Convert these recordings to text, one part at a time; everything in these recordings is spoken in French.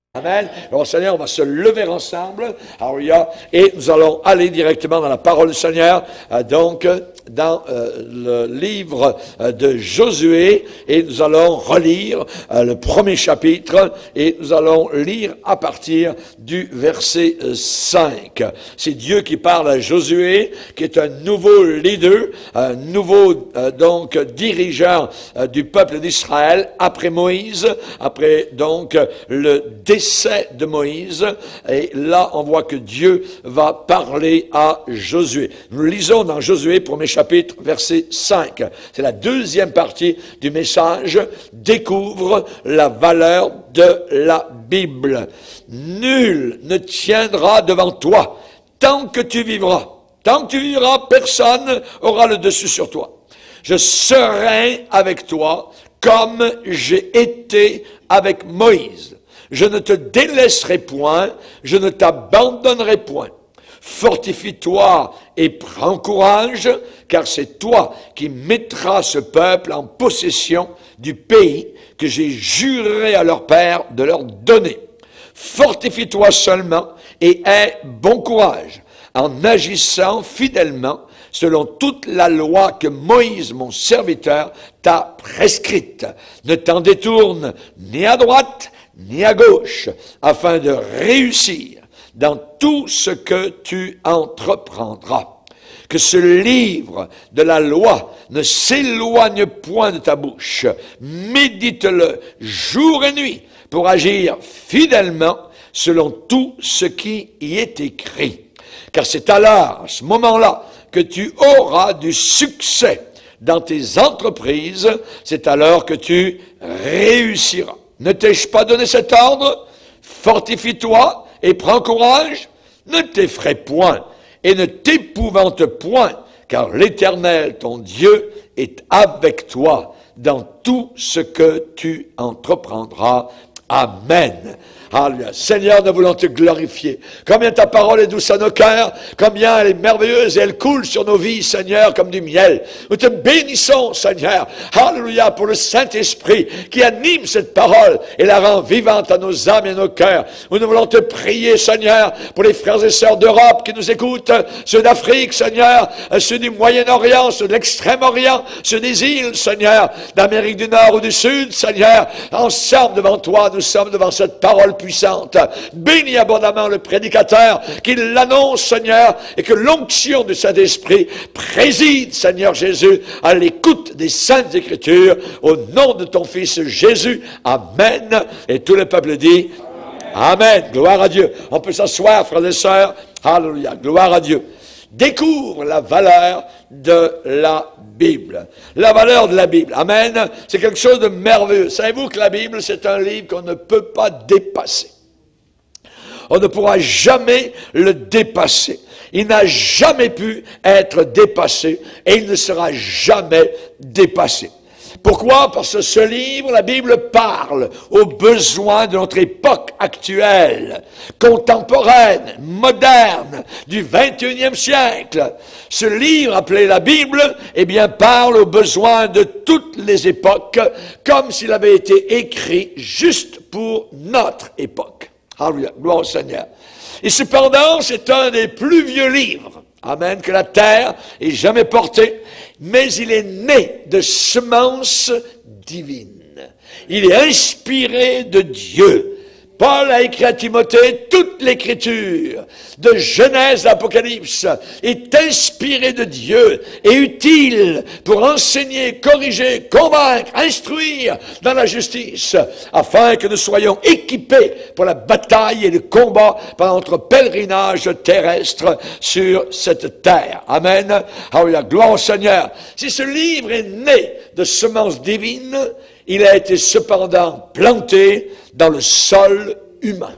Amen. Alors, Seigneur, on va se lever ensemble. Alléluia. Et nous allons aller directement dans la parole du Seigneur. Donc, dans le livre de Josué. Et nous allons relire le premier chapitre. Et nous allons lire à partir du verset 5. C'est Dieu qui parle à Josué, qui est un nouveau leader, un nouveau donc dirigeant du peuple d'Israël après Moïse, après donc le décès de Moïse, et là on voit que Dieu va parler à Josué. Nous lisons dans Josué, premier chapitre, verset 5. C'est la deuxième partie du message. Découvre la valeur de la Bible. Nul ne tiendra devant toi tant que tu vivras. Tant que tu vivras, personne aura le dessus sur toi. Je serai avec toi comme j'ai été avec Moïse. Je ne te délaisserai point, je ne t'abandonnerai point. Fortifie-toi et prends courage, car c'est toi qui mettras ce peuple en possession du pays que j'ai juré à leur père de leur donner. Fortifie-toi seulement et aie bon courage, en agissant fidèlement selon toute la loi que Moïse, mon serviteur, t'a prescrite. Ne t'en détourne ni à droite, ni à gauche, afin de réussir dans tout ce que tu entreprendras. Que ce livre de la loi ne s'éloigne point de ta bouche. Médite-le jour et nuit pour agir fidèlement selon tout ce qui y est écrit. Car c'est alors, à ce moment-là, que tu auras du succès dans tes entreprises. C'est alors que tu réussiras. Ne t'ai-je pas donné cet ordre? Fortifie-toi et prends courage. Ne t'effraie point et ne t'épouvante point, car l'Éternel, ton Dieu, est avec toi dans tout ce que tu entreprendras. Amen. Alléluia. Seigneur, nous voulons te glorifier. Combien ta parole est douce à nos cœurs, combien elle est merveilleuse et elle coule sur nos vies, Seigneur, comme du miel. Nous te bénissons, Seigneur. Alléluia, pour le Saint-Esprit qui anime cette parole et la rend vivante à nos âmes et à nos cœurs. Nous voulons te prier, Seigneur, pour les frères et sœurs d'Europe qui nous écoutent, ceux d'Afrique, Seigneur, ceux du Moyen-Orient, ceux de l'Extrême-Orient, ceux des îles, Seigneur, d'Amérique du Nord ou du Sud, Seigneur. Ensemble devant toi, nous sommes devant cette parole puissante. Bénis abondamment le prédicateur, qu'il l'annonce, Seigneur, et que l'onction du Saint-Esprit préside, Seigneur Jésus, à l'écoute des Saintes Écritures, au nom de ton Fils Jésus. Amen. Et tout le peuple dit Amen. Gloire à Dieu. On peut s'asseoir, frères et sœurs. Alléluia. Gloire à Dieu. Découvre la valeur de la Bible. La valeur de la Bible. Amen. C'est quelque chose de merveilleux. Savez-vous que la Bible, c'est un livre qu'on ne peut pas dépasser. On ne pourra jamais le dépasser. Il n'a jamais pu être dépassé et il ne sera jamais dépassé. Pourquoi? Parce que ce livre, la Bible, parle aux besoins de notre époque actuelle, contemporaine, moderne, du 21e siècle. Ce livre, appelé la Bible, eh bien, parle aux besoins de toutes les époques, comme s'il avait été écrit juste pour notre époque. Alléluia, gloire au Seigneur. Et cependant, c'est un des plus vieux livres, amen, que la terre ait jamais porté. Mais il est né de semences divines. Il est inspiré de Dieu. Paul a écrit à Timothée, toute l'écriture, de Genèse à Apocalypse, est inspirée de Dieu et utile pour enseigner, corriger, convaincre, instruire dans la justice, afin que nous soyons équipés pour la bataille et le combat pendant notre pèlerinage terrestre sur cette terre. Amen. Alléluia. Gloire au Seigneur. Si ce livre est né de semences divines, il a été cependant planté dans le sol humain.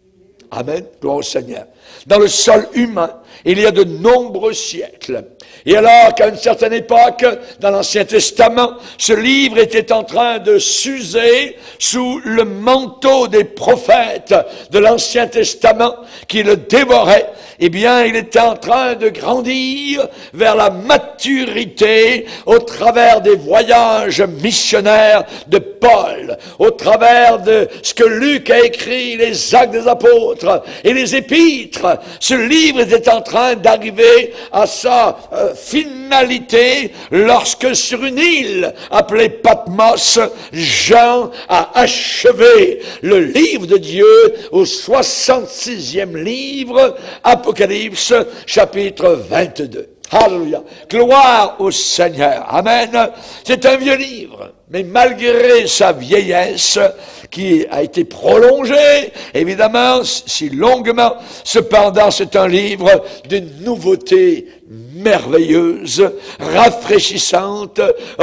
Amen. Gloire au Seigneur. Dans le sol humain, il y a de nombreux siècles. Et alors qu'à une certaine époque, dans l'Ancien Testament, ce livre était en train de s'user sous le manteau des prophètes de l'Ancien Testament qui le dévoraient. eh bien, il est en train de grandir vers la maturité au travers des voyages missionnaires de Paul, au travers de ce que Luc a écrit, les Actes des Apôtres et les Épîtres. Ce livre était en train d'arriver à sa finalité lorsque sur une île appelée Patmos, Jean a achevé le livre de Dieu au 66e livre, Apocalypse, chapitre 22. Alléluia. Gloire au Seigneur. Amen. C'est un vieux livre, mais malgré sa vieillesse, qui a été prolongée, évidemment, si longuement, cependant, c'est un livre d'une nouveauté merveilleuse, rafraîchissante,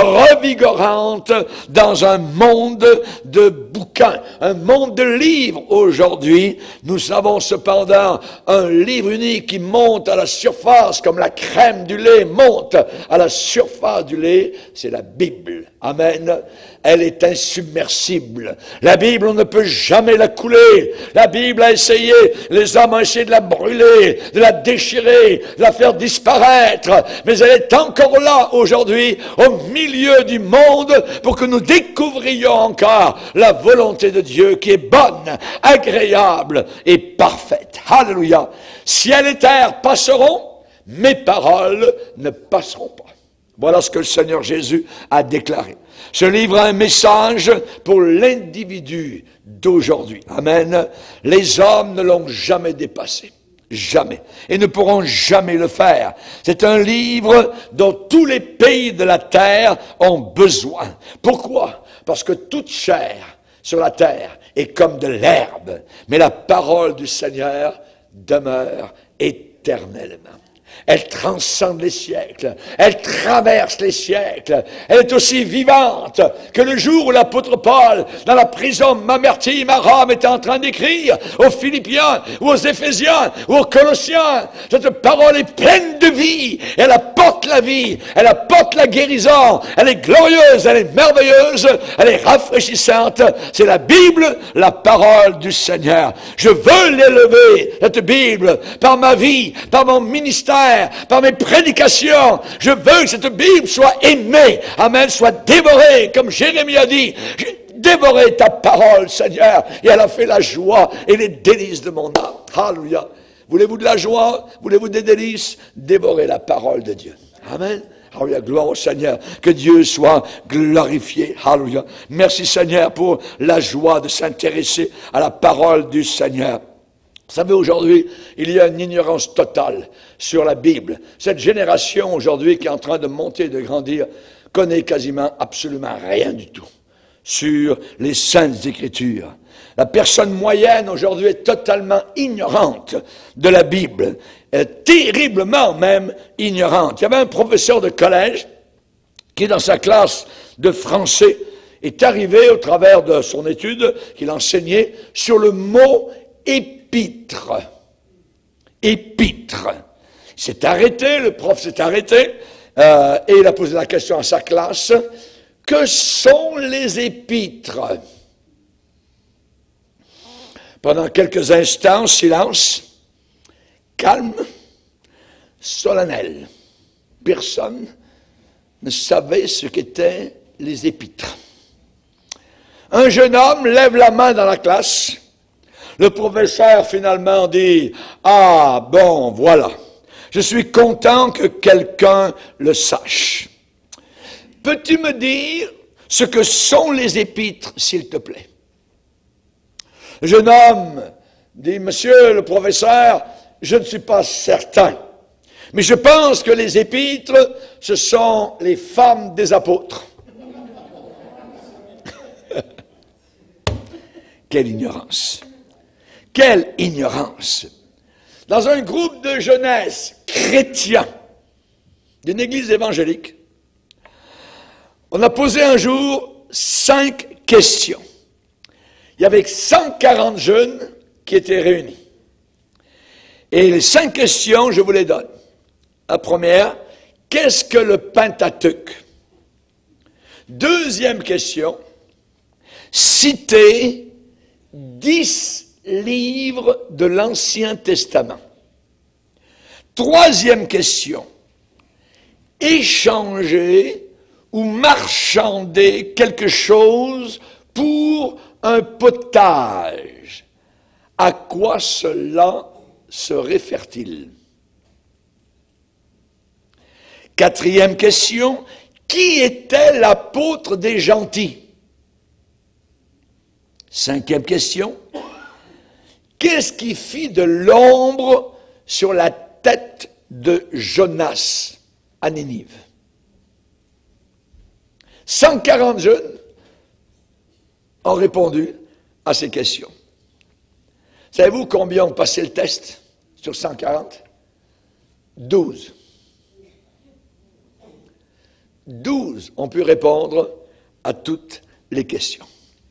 revigorante, dans un monde de bouquins, un monde de livres. Aujourd'hui, nous avons cependant un livre unique qui monte à la surface, comme la crème du lait monte à la surface du lait, c'est la Bible. Amen. Elle est insubmersible. La Bible, on ne peut jamais la couler. La Bible a essayé, les hommes ont essayé de la brûler, de la déchirer, de la faire disparaître. Mais elle est encore là aujourd'hui, au milieu du monde, pour que nous découvrions encore la volonté de Dieu qui est bonne, agréable et parfaite. Alléluia. Ciel et terre passeront, mes paroles ne passeront pas. Voilà ce que le Seigneur Jésus a déclaré. Ce livre a un message pour l'individu d'aujourd'hui. Amen. Les hommes ne l'ont jamais dépassé. Jamais. Et ne pourront jamais le faire. C'est un livre dont tous les pays de la terre ont besoin. Pourquoi? Parce que toute chair sur la terre est comme de l'herbe. Mais la parole du Seigneur demeure éternellement. Elle transcende les siècles, elle traverse les siècles, elle est aussi vivante que le jour où l'apôtre Paul, dans la prison Mamertime à Rome, était en train d'écrire aux Philippiens, ou aux Éphésiens, ou aux Colossiens. Cette parole est pleine de vie, elle apporte la vie, elle apporte la guérison, elle est glorieuse, elle est merveilleuse, elle est rafraîchissante. C'est la Bible, la parole du Seigneur. Je veux l'élever, cette Bible, par ma vie, par mon ministère, par mes prédications. Je veux que cette Bible soit aimée, amen, soit dévorée, comme Jérémie a dit. J'ai dévoré ta parole, Seigneur, et elle a fait la joie et les délices de mon âme. Alléluia. Voulez-vous de la joie? Voulez-vous des délices? Dévorez la parole de Dieu. Amen. Alléluia, gloire au Seigneur, que Dieu soit glorifié. Alléluia. Merci Seigneur pour la joie de s'intéresser à la parole du Seigneur. Vous savez, aujourd'hui, il y a une ignorance totale sur la Bible. Cette génération aujourd'hui qui est en train de monter et de grandir connaît quasiment absolument rien du tout sur les Saintes Écritures. La personne moyenne aujourd'hui est totalement ignorante de la Bible, terriblement même ignorante. Il y avait un professeur de collège qui, dans sa classe de français, est arrivé au travers de son étude qu'il enseignait sur le mot épître. Épître. Il s'est arrêté, le prof s'est arrêté, et il a posé la question à sa classe. Que sont les épîtres? Pendant quelques instants, silence, calme, solennel. Personne ne savait ce qu'étaient les épîtres. Un jeune homme lève la main dans la classe. Le professeur finalement dit « Ah, bon, voilà. Je suis content que quelqu'un le sache. Peux-tu me dire ce que sont les épîtres, s'il te plaît? » Le jeune homme dit « Monsieur le professeur, je ne suis pas certain. Mais je pense que les épîtres, ce sont les femmes des apôtres. » Quelle ignorance! Quelle ignorance! Dans un groupe de jeunesse chrétien d'une église évangélique, on a posé un jour 5 questions. Il y avait 140 jeunes qui étaient réunis. Et les 5 questions, je vous les donne. La première, qu'est-ce que le Pentateuque? Deuxième question, citez 10 livres de l'Ancien Testament. Troisième question. Échanger ou marchander quelque chose pour un potage. À quoi cela se réfère-t-il? Quatrième question. Qui était l'apôtre des gentils? Cinquième question. Qu'est-ce qui fit de l'ombre sur la tête de Jonas à Ninive? 140 jeunes ont répondu à ces questions. Savez-vous combien ont passé le test sur 140? 12. 12 ont pu répondre à toutes les questions.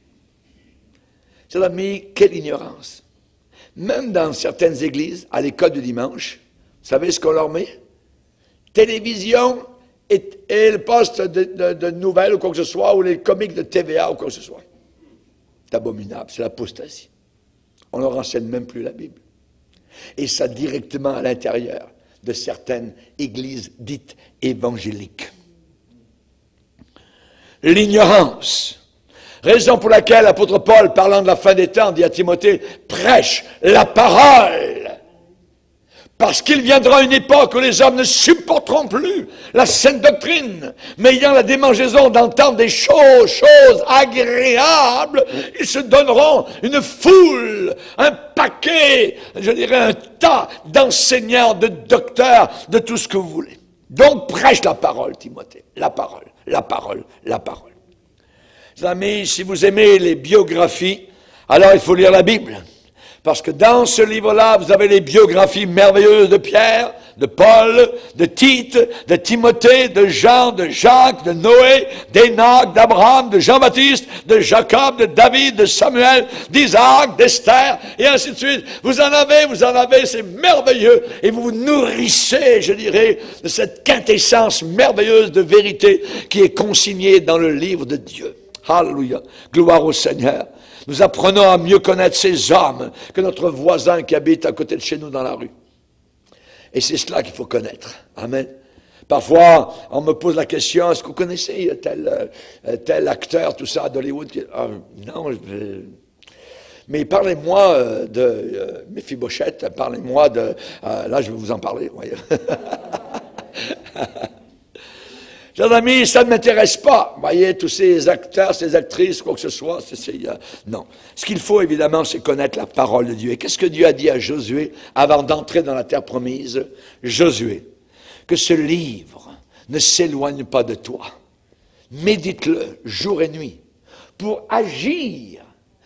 Chers amis, quelle ignorance. Même dans certaines églises, à l'école du dimanche, vous savez ce qu'on leur met? Télévision et le poste de nouvelles ou quoi que ce soit, ou les comiques de TVA ou quoi que ce soit. C'est abominable, c'est l'apostasie. On ne leur enseigne même plus la Bible. Et ça directement à l'intérieur de certaines églises dites évangéliques. L'ignorance. Raison pour laquelle l'apôtre Paul, parlant de la fin des temps, dit à Timothée, prêche la parole. Parce qu'il viendra une époque où les hommes ne supporteront plus la saine doctrine, mais ayant la démangeaison d'entendre des choses agréables, ils se donneront une foule, un paquet, je dirais un tas d'enseignants, de docteurs, de tout ce que vous voulez. Donc prêche la parole, Timothée, la parole, la parole, la parole. Mes amis, si vous aimez les biographies, alors il faut lire la Bible. Parce que dans ce livre-là, vous avez les biographies merveilleuses de Pierre, de Paul, de Tite, de Timothée, de Jean, de Jacques, de Noé, d'Enoch, d'Abraham, de Jean-Baptiste, de Jacob, de David, de Samuel, d'Isaac, d'Esther, et ainsi de suite. Vous en avez, c'est merveilleux. Et vous vous nourrissez, je dirais, de cette quintessence merveilleuse de vérité qui est consignée dans le livre de Dieu. Alléluia. Gloire au Seigneur. Nous apprenons à mieux connaître ces hommes que notre voisin qui habite à côté de chez nous dans la rue. Et c'est cela qu'il faut connaître. Amen. Parfois, on me pose la question, est-ce que vous connaissez tel acteur, tout ça, d'Hollywood? Non, mais parlez-moi de Méphibosheth, parlez-moi de... là, je vais vous en parler, voyez. Chers amis, ça ne m'intéresse pas. Vous voyez, tous ces acteurs, ces actrices, quoi que ce soit, non. Ce qu'il faut, évidemment, c'est connaître la parole de Dieu. Et qu'est-ce que Dieu a dit à Josué avant d'entrer dans la terre promise? Josué, que ce livre ne s'éloigne pas de toi. Médite-le jour et nuit pour agir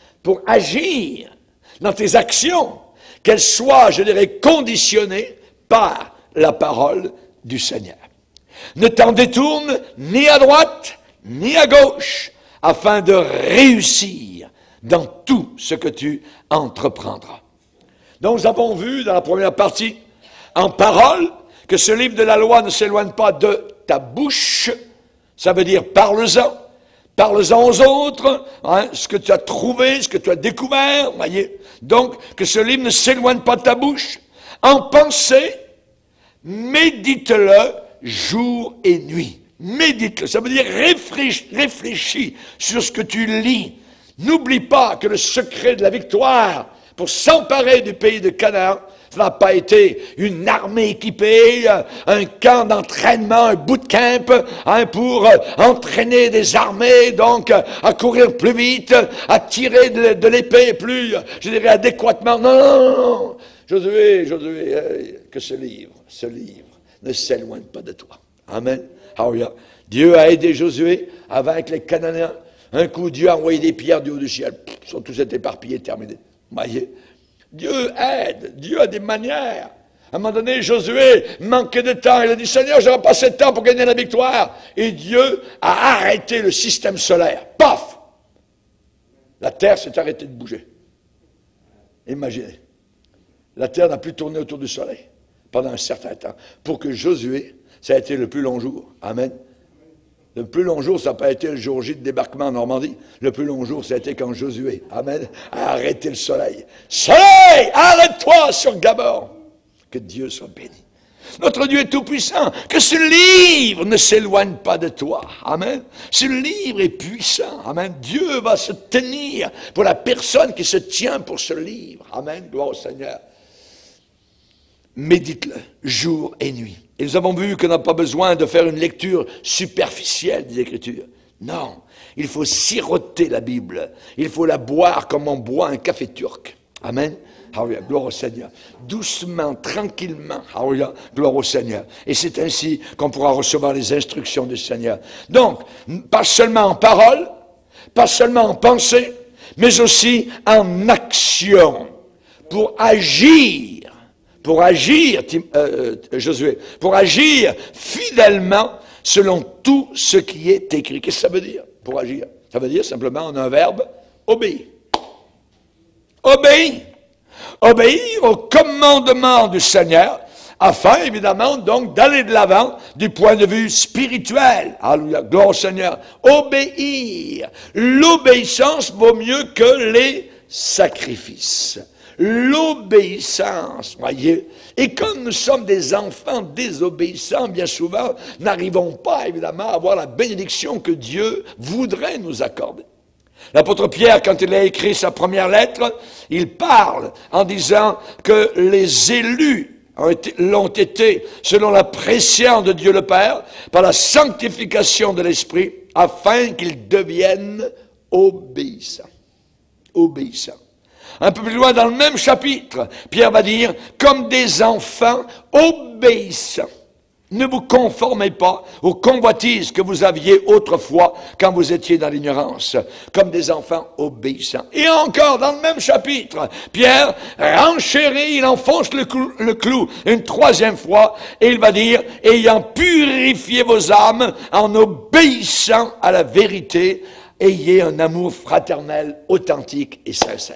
dans tes actions, qu'elles soient, je dirais, conditionnées par la parole du Seigneur. Ne t'en détourne ni à droite, ni à gauche, afin de réussir dans tout ce que tu entreprendras. Donc, nous avons vu dans la première partie, en parole, que ce livre de la loi ne s'éloigne pas de ta bouche. Ça veut dire parle-en. Parle-en aux autres, hein, ce que tu as trouvé, ce que tu as découvert, voyez. Donc, que ce livre ne s'éloigne pas de ta bouche. En pensée, médite-le jour et nuit. Médite-le. Ça veut dire réfléchis sur ce que tu lis. N'oublie pas que le secret de la victoire pour s'emparer du pays de Canaan, ça n'a pas été une armée équipée, un camp d'entraînement, un bootcamp, hein, pour entraîner des armées, donc à courir plus vite, à tirer de l'épée plus, je dirais, adéquatement. Non. Josué, que ce livre ne s'éloigne pas de toi. Amen. Alléluia. Dieu a aidé Josué à vaincre les Cananéens. Un coup, Dieu a envoyé des pierres du haut du ciel. Ils sont tous éparpillés, terminés. Voyez. Dieu aide. Dieu a des manières. À un moment donné, Josué manquait de temps. Il a dit, Seigneur, je n'aurai pas assez de temps pour gagner la victoire. Et Dieu a arrêté le système solaire. Paf! La terre s'est arrêtée de bouger. Imaginez. La terre n'a plus tourné autour du soleil pendant un certain temps. Pour que Josué, ça a été le plus long jour. Amen. Le plus long jour, ça n'a pas été le jour J de débarquement en Normandie. Le plus long jour, ça a été quand Josué, amen, a arrêté le soleil. Soleil, arrête-toi sur Gabor. Que Dieu soit béni. Notre Dieu est tout-puissant. Que ce livre ne s'éloigne pas de toi. Amen. Ce livre est puissant. Amen. Dieu va se tenir pour la personne qui se tient pour ce livre. Amen. Gloire au Seigneur. Médite-le jour et nuit. Et nous avons vu qu'on n'a pas besoin de faire une lecture superficielle des Écritures. Non, il faut siroter la Bible. Il faut la boire comme on boit un café turc. Amen. Alléluia, gloire au Seigneur. Doucement, tranquillement. Alléluia, gloire au Seigneur. Et c'est ainsi qu'on pourra recevoir les instructions du Seigneur. Donc, pas seulement en parole, pas seulement en pensée, mais aussi en action. Pour agir, Josué, pour agir fidèlement selon tout ce qui est écrit. Qu'est-ce que ça veut dire, pour agir? Ça veut dire simplement en un verbe, obéir. Obéir. Obéir au commandement du Seigneur, afin, évidemment, donc, d'aller de l'avant du point de vue spirituel. Alléluia, gloire au Seigneur. Obéir. L'obéissance vaut mieux que les sacrifices. L'obéissance, voyez. Et comme nous sommes des enfants désobéissants, bien souvent, n'arrivons pas, évidemment, à avoir la bénédiction que Dieu voudrait nous accorder. L'apôtre Pierre, quand il a écrit sa première lettre, il parle en disant que les élus l'ont été selon la prescience de Dieu le Père, par la sanctification de l'Esprit, afin qu'ils deviennent obéissants. Obéissants. Un peu plus loin dans le même chapitre, Pierre va dire, comme des enfants obéissants. Ne vous conformez pas aux convoitises que vous aviez autrefois quand vous étiez dans l'ignorance, comme des enfants obéissants. Et encore, dans le même chapitre, Pierre renchérit, il enfonce le clou une troisième fois, et il va dire, ayant purifié vos âmes en obéissant à la vérité, ayez un amour fraternel, authentique et sincère.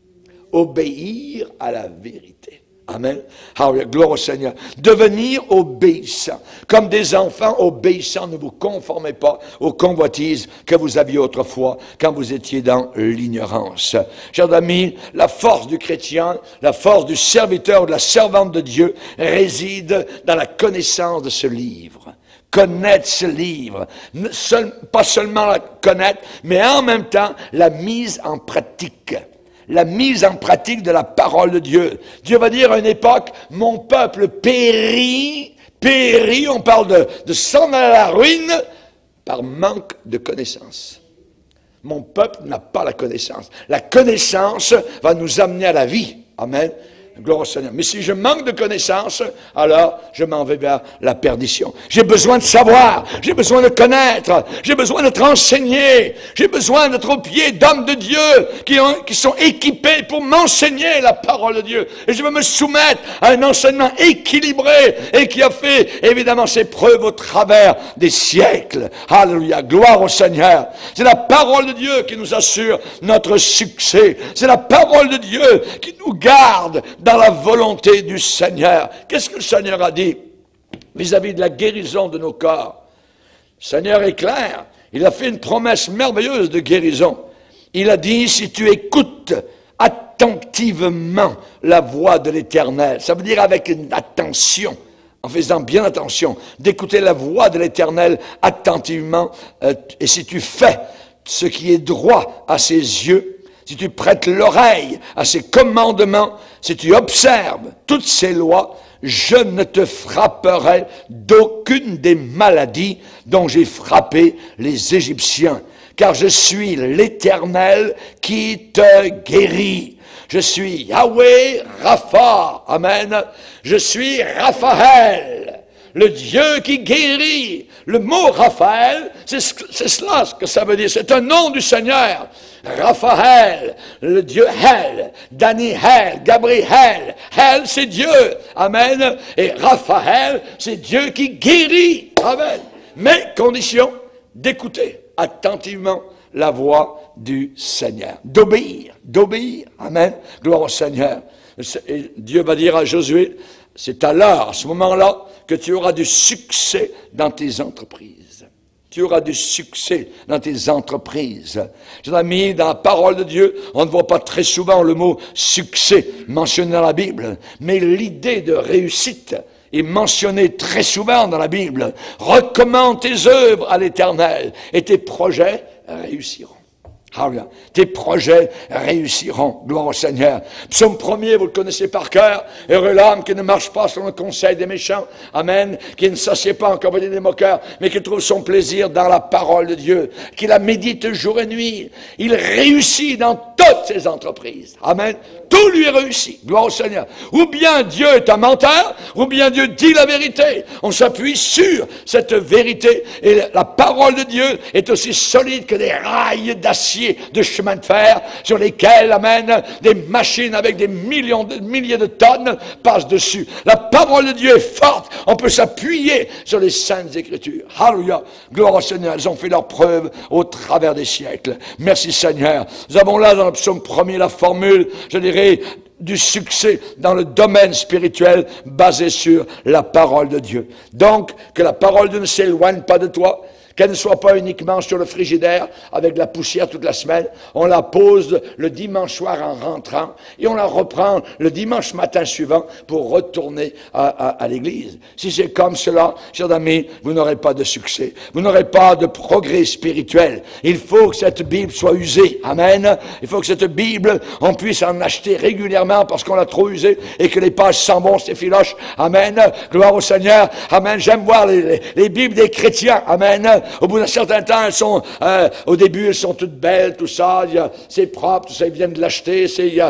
Obéir à la vérité. Amen. Alléluia, gloire au Seigneur. Devenir obéissant. Comme des enfants obéissants, ne vous conformez pas aux convoitises que vous aviez autrefois quand vous étiez dans l'ignorance. Chers amis, la force du chrétien, la force du serviteur ou de la servante de Dieu réside dans la connaissance de ce livre. Connaître ce livre. Pas seulement la connaître, mais en même temps la mise en pratique. La mise en pratique de la parole de Dieu. Dieu va dire à une époque, mon peuple périt, on parle de s'en aller à la ruine par manque de connaissance. Mon peuple n'a pas la connaissance. La connaissance va nous amener à la vie. Amen. Gloire au Seigneur. Mais si je manque de connaissances, alors je m'en vais vers la perdition. J'ai besoin de savoir, j'ai besoin de connaître, j'ai besoin d'être enseigné, j'ai besoin d'être au pied d'hommes de Dieu qui sont équipés pour m'enseigner la parole de Dieu. Et je veux me soumettre à un enseignement équilibré et qui a fait évidemment ses preuves au travers des siècles. Alléluia, gloire au Seigneur. C'est la parole de Dieu qui nous assure notre succès. C'est la parole de Dieu qui nous garde dans la volonté du Seigneur. Qu'est-ce que le Seigneur a dit vis-à-vis de la guérison de nos corps? Le Seigneur est clair. Il a fait une promesse merveilleuse de guérison. Il a dit, si tu écoutes attentivement la voix de l'Éternel, ça veut dire avec une attention, en faisant bien attention, d'écouter la voix de l'Éternel attentivement, et si tu fais ce qui est droit à ses yeux, si tu prêtes l'oreille à ses commandements, si tu observes toutes ses lois, je ne te frapperai d'aucune des maladies dont j'ai frappé les Égyptiens, car je suis l'Éternel qui te guérit. Je suis Yahweh Rapha. Amen. Je suis Raphaël, le Dieu qui guérit. Le mot Raphaël, c'est cela ce que ça veut dire. C'est un nom du Seigneur. Raphaël, le Dieu Hel, Daniel, Gabriel. Hel, c'est Dieu. Amen. Et Raphaël, c'est Dieu qui guérit. Amen. Mais condition d'écouter attentivement la voix du Seigneur. D'obéir. Amen. Gloire au Seigneur. Et Dieu va dire à Josué, c'est à l'heure, à ce moment-là, que tu auras du succès dans tes entreprises. Tu auras du succès dans tes entreprises. Chers amis, dans la parole de Dieu, on ne voit pas très souvent le mot succès mentionné dans la Bible, mais l'idée de réussite est mentionné très souvent dans la Bible. Recommande tes œuvres à l'Éternel et tes projets réussiront. Alléluia. Tes projets réussiront. Gloire au Seigneur. Psaume 1er, vous le connaissez par cœur. Heureux l'homme qui ne marche pas selon le conseil des méchants. Amen. Qui ne s'assied pas en compagnie des moqueurs, mais qui trouve son plaisir dans la parole de Dieu. Qui la médite jour et nuit. Il réussit dans toutes ses entreprises. Amen. Tout lui réussit. Gloire au Seigneur. Ou bien Dieu est un menteur, ou bien Dieu dit la vérité. On s'appuie sur cette vérité. Et la parole de Dieu est aussi solide que des rails d'acier de chemin de fer sur lesquels, amen, des machines avec des milliers de tonnes passent dessus. La parole de Dieu est forte. On peut s'appuyer sur les saintes écritures. Alléluia. Gloire au Seigneur. Elles ont fait leur preuve au travers des siècles. Merci Seigneur. Nous avons là dans le psaume 1er la formule, je dirais, du succès dans le domaine spirituel basé sur la parole de Dieu. Donc, que la parole de Dieu ne s'éloigne pas de toi, qu'elle ne soit pas uniquement sur le frigidaire avec de la poussière toute la semaine. On la pose le dimanche soir en rentrant et on la reprend le dimanche matin suivant pour retourner à l'église. Si c'est comme cela, chers amis, vous n'aurez pas de succès. Vous n'aurez pas de progrès spirituel. Il faut que cette Bible soit usée. Amen. Il faut que cette Bible, on puisse en acheter régulièrement parce qu'on l'a trop usée et que les pages sentent bon, c'est filoche. Amen. Gloire au Seigneur. Amen. J'aime voir les Bibles des chrétiens. Amen. Au bout d'un certain temps, elles sont, au début, elles sont toutes belles, tout ça, c'est propre, tout ça, ils viennent de l'acheter,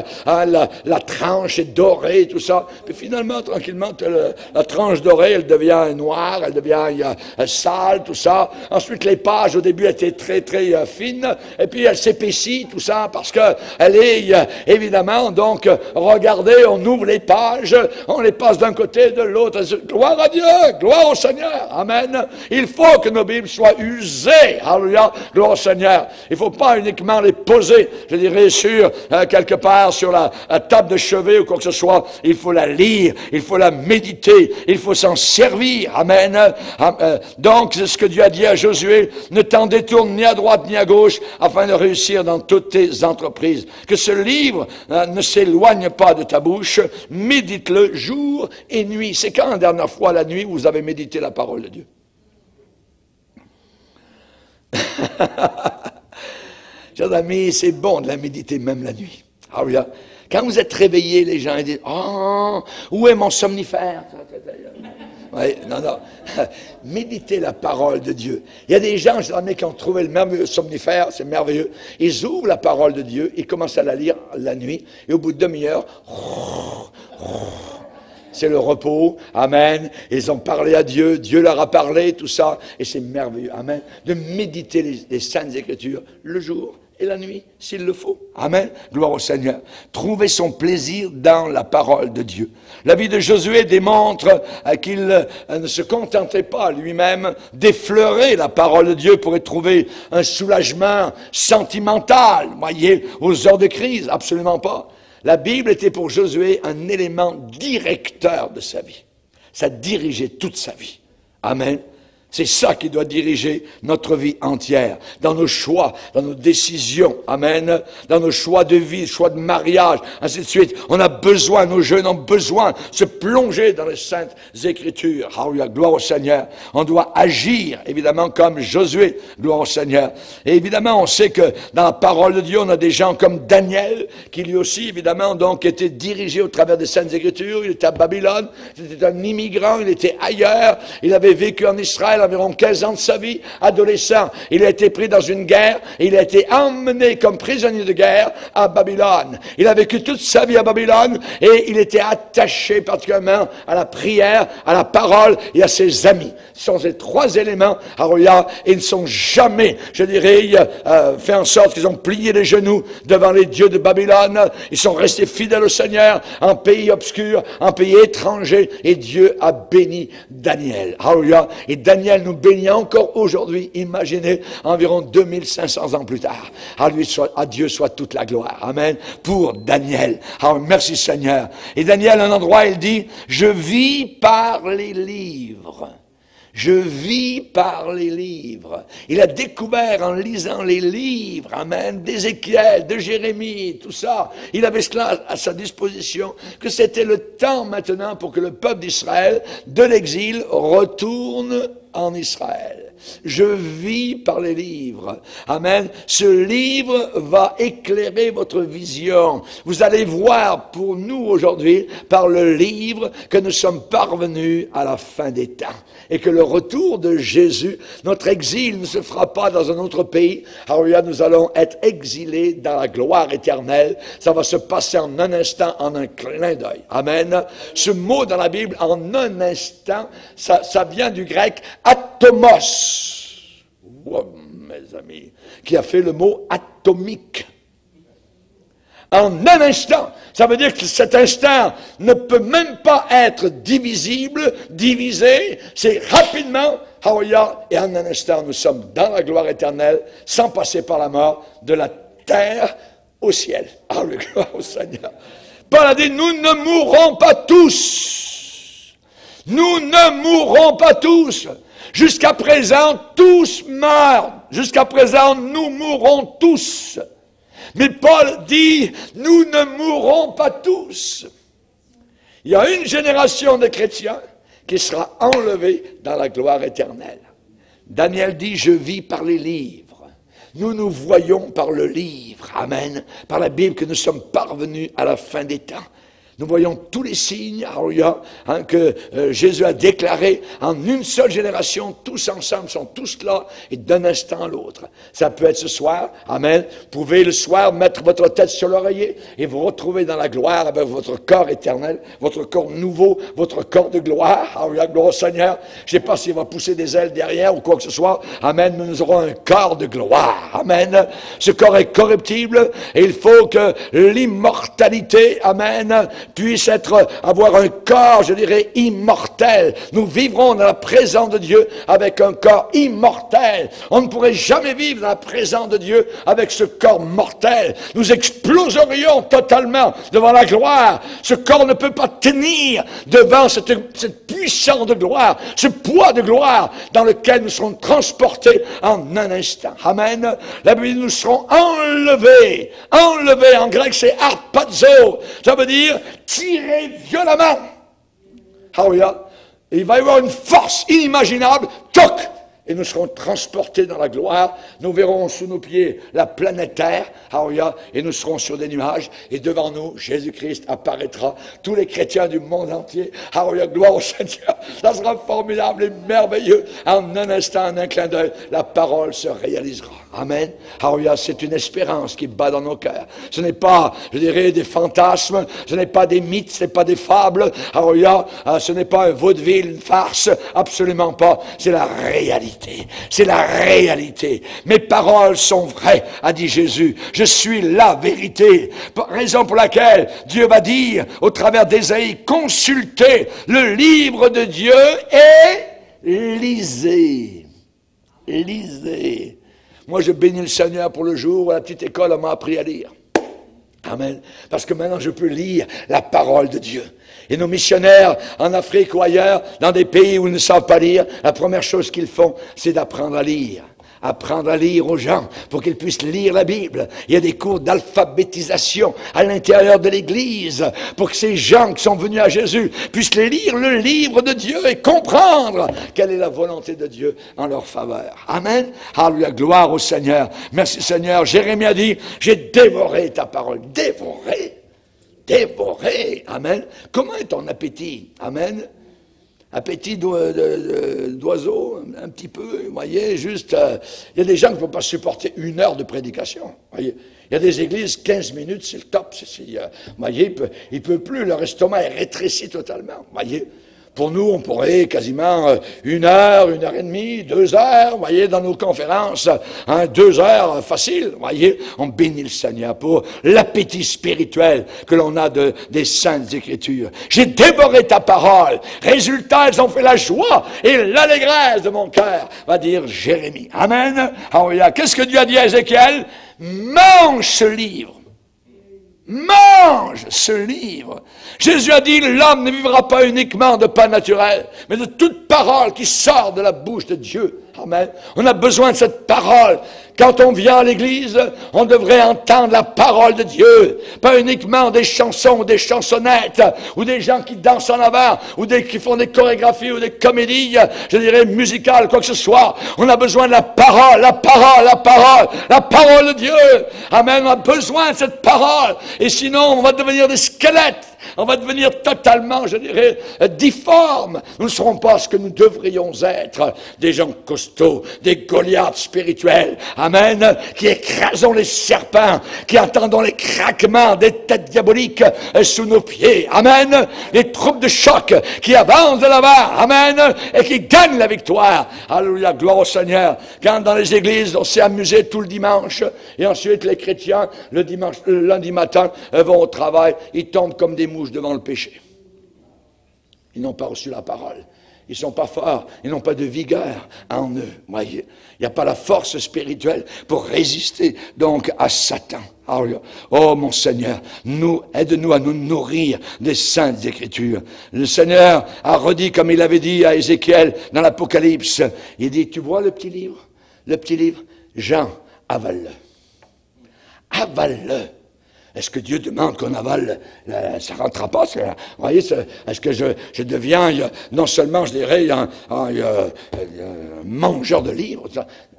la tranche est dorée, tout ça. Puis finalement, tranquillement, la tranche dorée, elle devient noire, elle devient sale, tout ça. Ensuite, les pages, au début, étaient très, très fines, et puis elle s'épaissit, tout ça, parce que elle est, évidemment, donc, regardez, on ouvre les pages, on les passe d'un côté, de l'autre. Gloire à Dieu, gloire au Seigneur, amen. Il faut que nos Bibles soient usées, alléluia, gloire au Seigneur. Il ne faut pas uniquement les poser, je dirais, sur, quelque part, sur la table de chevet ou quoi que ce soit. Il faut la lire, il faut la méditer, il faut s'en servir, amen. Donc, c'est ce que Dieu a dit à Josué, ne t'en détourne ni à droite ni à gauche, afin de réussir dans toutes tes entreprises. Que ce livre ne s'éloigne pas de ta bouche, médite-le jour et nuit. C'est quand la dernière fois, la nuit, vous avez médité la parole de Dieu? Chers amis, c'est bon de la méditer même la nuit. Alléluia. Quand vous êtes réveillés, les gens disent « Oh, où est mon somnifère ?» Oui, non. Méditez la parole de Dieu. Il y a des gens, qui ont trouvé le merveilleux somnifère, c'est merveilleux. Ils ouvrent la parole de Dieu, ils commencent à la lire la nuit, et au bout de demi-heure, c'est le repos, amen. Ils ont parlé à Dieu, Dieu leur a parlé, tout ça, et c'est merveilleux, amen. De méditer les saintes écritures le jour et la nuit, s'il le faut. Amen. Gloire au Seigneur. Trouver son plaisir dans la parole de Dieu. La vie de Josué démontre qu'il ne se contentait pas lui-même d'effleurer la parole de Dieu pour y trouver un soulagement sentimental, voyez, aux heures de crise. Absolument pas. La Bible était pour Josué un élément directeur de sa vie. Ça dirigeait toute sa vie. Amen. C'est ça qui doit diriger notre vie entière, dans nos choix, dans nos décisions, amen, dans nos choix de vie, choix de mariage, ainsi de suite. On a besoin, nos jeunes ont besoin de se plonger dans les saintes écritures. Alléluia, gloire au Seigneur. On doit agir, évidemment, comme Josué, gloire au Seigneur. Et évidemment, on sait que dans la parole de Dieu, on a des gens comme Daniel, qui lui aussi, évidemment, donc, était dirigé au travers des saintes écritures. Il était à Babylone, c'était un immigrant, il était ailleurs, il avait vécu en Israël environ 15 ans de sa vie, adolescent. Il a été pris dans une guerre et il a été emmené comme prisonnier de guerre à Babylone. Il a vécu toute sa vie à Babylone et il était attaché particulièrement à la prière, à la parole et à ses amis. Ce sont ces trois éléments, alléluia, et ils ne sont jamais, je dirais, fait en sorte qu'ils ont plié les genoux devant les dieux de Babylone. Ils sont restés fidèles au Seigneur en pays obscur, en pays étranger, et Dieu a béni Daniel. Alléluia. Et Daniel nous bénit encore aujourd'hui, imaginez, environ 2500 ans plus tard. À Dieu soit toute la gloire. Amen. Pour Daniel. Alors, merci Seigneur. Et Daniel, à un endroit, il dit, je vis par les livres. Je vis par les livres. Il a découvert en lisant les livres, amen, d'Ézéchiel, de Jérémie, tout ça. Il avait cela à sa disposition, que c'était le temps maintenant pour que le peuple d'Israël, de l'exil, retourne en Israël. Je vis par les livres. Amen. Ce livre va éclairer votre vision. Vous allez voir pour nous aujourd'hui, par le livre, que nous sommes parvenus à la fin des temps. Et que le retour de Jésus, notre exil ne se fera pas dans un autre pays. Alors là, nous allons être exilés dans la gloire éternelle. Ça va se passer en un instant, en un clin d'œil. Amen. Ce mot dans la Bible, en un instant, ça vient du grec atomos. Wow, mes amis, qui a fait le mot atomique. En un instant, ça veut dire que cet instant ne peut même pas être divisible, divisé, c'est rapidement, et en un instant, nous sommes dans la gloire éternelle, sans passer par la mort, de la terre au ciel. Alléluia, gloire au Seigneur. Paul a dit, nous ne mourrons pas tous. Nous ne mourrons pas tous. Jusqu'à présent, tous meurent. Jusqu'à présent, nous mourrons tous. Mais Paul dit, nous ne mourrons pas tous. Il y a une génération de chrétiens qui sera enlevée dans la gloire éternelle. Daniel dit, je vis par les livres. Nous nous voyons par le livre. Amen. Par la Bible que nous sommes parvenus à la fin des temps. Nous voyons tous les signes que Jésus a déclarés en une seule génération, tous ensemble, sont tous là, et d'un instant à l'autre. Ça peut être ce soir, amen. Vous pouvez le soir mettre votre tête sur l'oreiller et vous retrouver dans la gloire avec votre corps éternel, votre corps nouveau, votre corps de gloire. Alléluia, gloire au Seigneur. Je ne sais pas s'il va pousser des ailes derrière ou quoi que ce soit. Amen. Mais nous aurons un corps de gloire. Amen. Ce corps est corruptible et il faut que l'immortalité, amen, puisse avoir un corps, je dirais, immortel. Nous vivrons dans la présence de Dieu avec un corps immortel. On ne pourrait jamais vivre dans la présence de Dieu avec ce corps mortel. Nous exploserions totalement devant la gloire. Ce corps ne peut pas tenir devant cette puissance de gloire, ce poids de gloire dans lequel nous serons transportés en un instant. Amen. La Bible dit, nous serons enlevés. Enlevés, en grec, c'est harpazo. Ça veut dire tirer violemment. Alléluia. Il va y avoir une force inimaginable. Toc! Et nous serons transportés dans la gloire. Nous verrons sous nos pieds la planète Terre. Alléluia. Et nous serons sur des nuages. Et devant nous, Jésus-Christ apparaîtra. Tous les chrétiens du monde entier. Alléluia. Gloire au Seigneur. Ça sera formidable et merveilleux. En un instant, en un clin d'œil, la parole se réalisera. Amen. Alléluia. C'est une espérance qui bat dans nos cœurs. Ce n'est pas, je dirais, des fantasmes. Ce n'est pas des mythes. Ce n'est pas des fables. Alléluia. Ce n'est pas un vaudeville, une farce. Absolument pas. C'est la réalité. C'est la réalité. Mes paroles sont vraies, a dit Jésus. Je suis la vérité. Raison pour laquelle Dieu va dire, au travers d'Ésaïe, consultez le livre de Dieu et lisez. Lisez. Moi, je bénis le Seigneur pour le jour où à la petite école, on m'a appris à lire. Amen. Parce que maintenant, je peux lire la parole de Dieu. Et nos missionnaires en Afrique ou ailleurs, dans des pays où ils ne savent pas lire, la première chose qu'ils font, c'est d'apprendre à lire. Apprendre à lire aux gens pour qu'ils puissent lire la Bible. Il y a des cours d'alphabétisation à l'intérieur de l'Église pour que ces gens qui sont venus à Jésus puissent lire le livre de Dieu et comprendre quelle est la volonté de Dieu en leur faveur. Amen. Alléluia, gloire au Seigneur. Merci Seigneur. Jérémie a dit, j'ai dévoré ta parole. Dévoré. Dévoré. Amen. Comment est ton appétit? Amen. Appétit d'oiseau, un petit peu, vous voyez, juste... il y a des gens qui ne peuvent pas supporter 1 heure de prédication, voyez. Il y a des églises, 15 minutes, c'est le top. Vous voyez, il ne peut plus, leur estomac est rétréci totalement, vous voyez. Pour nous, on pourrait quasiment 1 heure, 1 heure et demie, 2 heures, vous voyez, dans nos conférences, 2 heures facile, vous voyez. On bénit le Seigneur pour l'appétit spirituel que l'on a des Saintes Écritures. J'ai dévoré ta parole. Résultat, elles ont fait la joie et l'allégresse de mon cœur, va dire Jérémie. Amen. Alléluia. Qu'est-ce que Dieu a dit à Ézéchiel? Mange ce livre. mange ce livre. Jésus a dit, l'homme ne vivra pas uniquement de pain naturel, mais de toute parole qui sort de la bouche de Dieu. Amen. On a besoin de cette parole. Quand on vient à l'église, on devrait entendre la parole de Dieu. Pas uniquement des chansons ou des chansonnettes, ou des gens qui dansent en avant, ou qui font des chorégraphies ou des comédies, je dirais musicales, quoi que ce soit. On a besoin de la parole, la parole, la parole, la parole de Dieu. Amen. On a besoin de cette parole. Et sinon, on va devenir des squelettes. On va devenir totalement, je dirais, difformes. Nous ne serons pas ce que nous devrions être. Des gens costauds, des Goliaths spirituels. Amen. Qui écrasons les serpents, qui entendons les craquements des têtes diaboliques sous nos pieds. Amen. Les troupes de choc qui avancent de là-bas. Amen. Et qui gagnent la victoire. Alléluia, gloire au Seigneur. Quand dans les églises, on s'est amusé tout le dimanche, et ensuite les chrétiens, le lundi matin, vont au travail, ils tombent comme des mouches devant le péché. Ils n'ont pas reçu la parole. Ils ne sont pas forts. Ils n'ont pas de vigueur en eux. Voyez, il n'y a pas la force spirituelle pour résister donc à Satan. Oh mon Seigneur, aide-nous à nous nourrir des saintes écritures. Le Seigneur a redit, comme il avait dit à Ézéchiel dans l'Apocalypse, il dit, tu vois le petit livre? Le petit livre? Jean, avale-le. Avale-le. Est-ce que Dieu demande qu'on avale? Ça ne rentrera pas. Vous voyez, est-ce que je deviens, non seulement, je dirais, un mangeur de livres?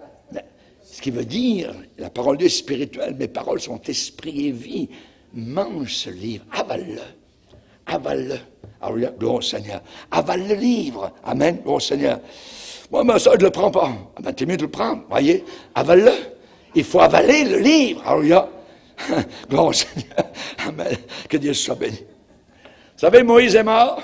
Ce qui veut dire, la parole de Dieu est spirituelle, mes paroles sont esprit et vie. Mange ce livre, avale-le. Avale-le. Alors, gloire au Seigneur. Avale le livre. Amen, gloire au Seigneur. Moi, mais ça, je ne le prends pas. Ah ben, t'es mieux de le prendre, voyez. Avale-le. Il faut avaler le livre. Alors, gloire au Seigneur. Amen. Que Dieu soit béni. Vous savez, Moïse est mort.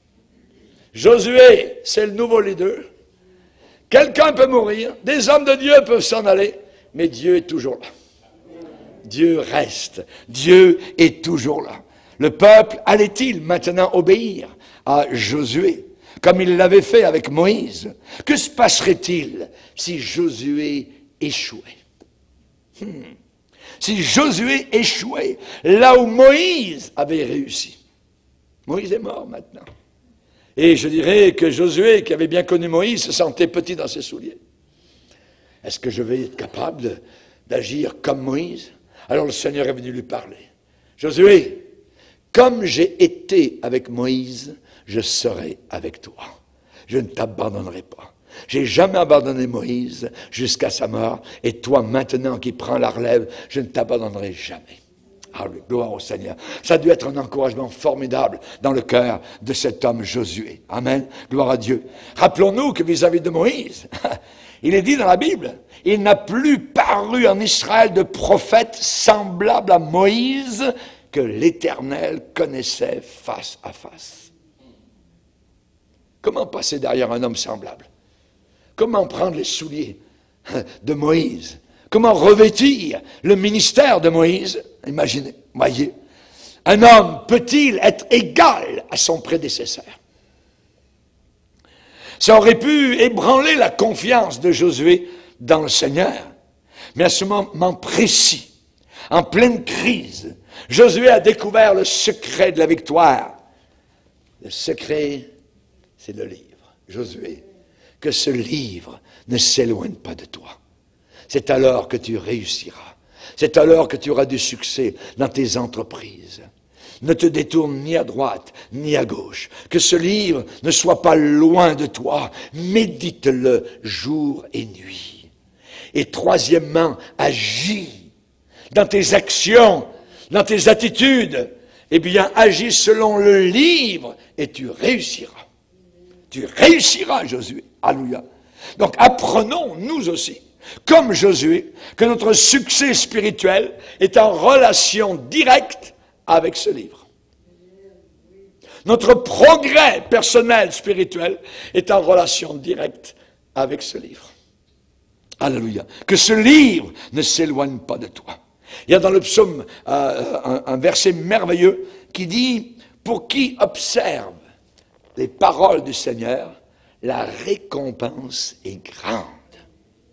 Josué, c'est le nouveau leader. Quelqu'un peut mourir. Des hommes de Dieu peuvent s'en aller. Mais Dieu est toujours là. Dieu reste. Dieu est toujours là. Le peuple allait-il maintenant obéir à Josué, comme il l'avait fait avec Moïse? Que se passerait-il si Josué échouait? Si Josué échouait là où Moïse avait réussi. Moïse est mort maintenant. Et je dirais que Josué, qui avait bien connu Moïse, se sentait petit dans ses souliers. Est-ce que je vais être capable d'agir comme Moïse? Alors le Seigneur est venu lui parler. Josué, comme j'ai été avec Moïse, je serai avec toi. Je ne t'abandonnerai pas. J'ai jamais abandonné Moïse jusqu'à sa mort. Et toi, maintenant, qui prends la relève, je ne t'abandonnerai jamais. Alléluia, gloire au Seigneur. Ça a dû être un encouragement formidable dans le cœur de cet homme Josué. Amen. Gloire à Dieu. Rappelons-nous que vis-à-vis de Moïse, il est dit dans la Bible, il n'a plus paru en Israël de prophète semblable à Moïse que l'Éternel connaissait face à face. Comment passer derrière un homme semblable? Comment prendre les souliers de Moïse? Comment revêtir le ministère de Moïse? Imaginez, voyez. Un homme peut-il être égal à son prédécesseur? Ça aurait pu ébranler la confiance de Josué dans le Seigneur. Mais à ce moment précis, en pleine crise, Josué a découvert le secret de la victoire. Le secret, c'est le livre. Josué, que ce livre ne s'éloigne pas de toi. C'est alors que tu réussiras. C'est alors que tu auras du succès dans tes entreprises. Ne te détourne ni à droite, ni à gauche. Que ce livre ne soit pas loin de toi. Médite-le jour et nuit. Et troisièmement, agis dans tes actions, dans tes attitudes. Eh bien, agis selon le livre et tu réussiras. Tu réussiras, Josué. Alléluia. Donc, apprenons, nous aussi, comme Josué, que notre succès spirituel est en relation directe avec ce livre. Notre progrès personnel spirituel est en relation directe avec ce livre. Alléluia. Que ce livre ne s'éloigne pas de toi. Il y a dans le psaume un verset merveilleux qui dit « Pour qui observe les paroles du Seigneur, la récompense est grande. »